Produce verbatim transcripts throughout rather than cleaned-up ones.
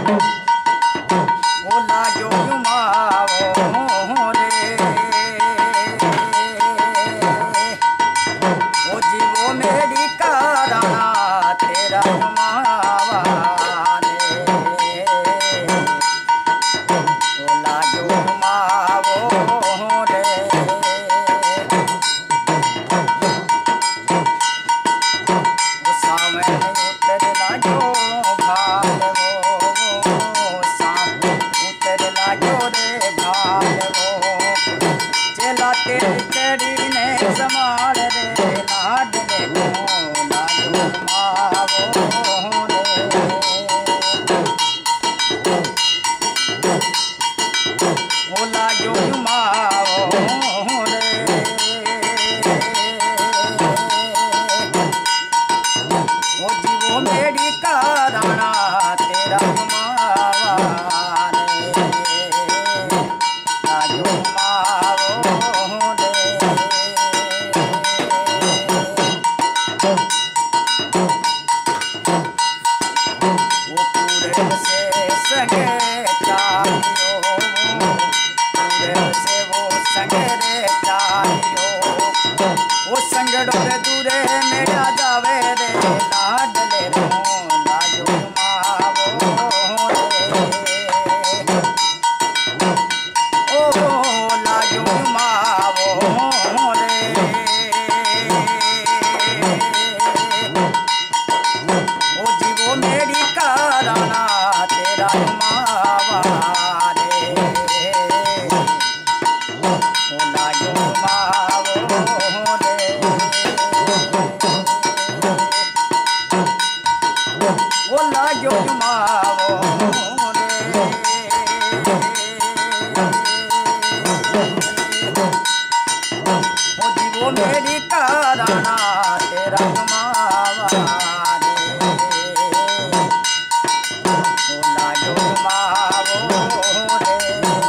ओ लाग्यो युमावो रे ओ जीवो मेरी कारणा तेरा युमावा रे ओ लाग्यो युमावो रे ओ सामने उतर लाग्यो भाल वो सांप उतर लाग्यो रे भाल वो चला तेरी चढ़ी ने संभाल रे लाडले को लाग्यो मावो रे ओ लाग्यो मावो रे ओ जीवो मेरी कारणा तेरा युमावा रे लाग्यो मावो रे ओ पूरे से संगे चालियो पूरे से वो संगे रे चालियो ओ संगड़ो रे दूरे मेरा जावे रे लाडले रे लाग्यो मावो रे ओ लाग्यो मावो रे ओ जीवो मेरी कारणा तेरा युमावा रे ओ लाग्यो मावो रे ओ लाग्यो युमावो रे ओ जीवो मेरी कारणा तेरा युमावा रे ओ लाग्यो मावो रे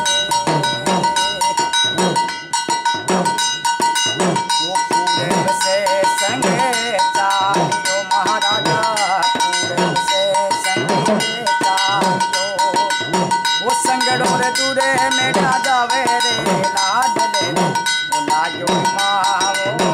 वो पूरे से संगे चालियो महाराजा पूरे से संगे चालियो वो संगड़ो रे दूरे मेरा जावे रे लाडले वो लाग्यो मावो